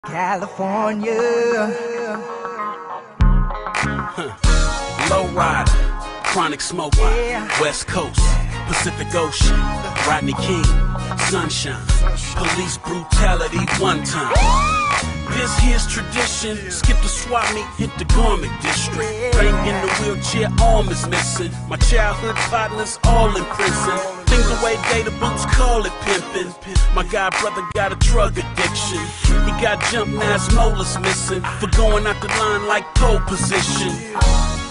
California. Low rider, chronic smoker, West Coast, Pacific Ocean, Rodney King, sunshine, police brutality one time. This here's tradition, skip the swap meet, hit the garment district. Bang in the wheelchair, arm is missing. My childhood partners all in prison. Think the way data boots call it pimping. My god brother got a drug addiction. He got jumped, now his molars missing. For going out the line like pole position.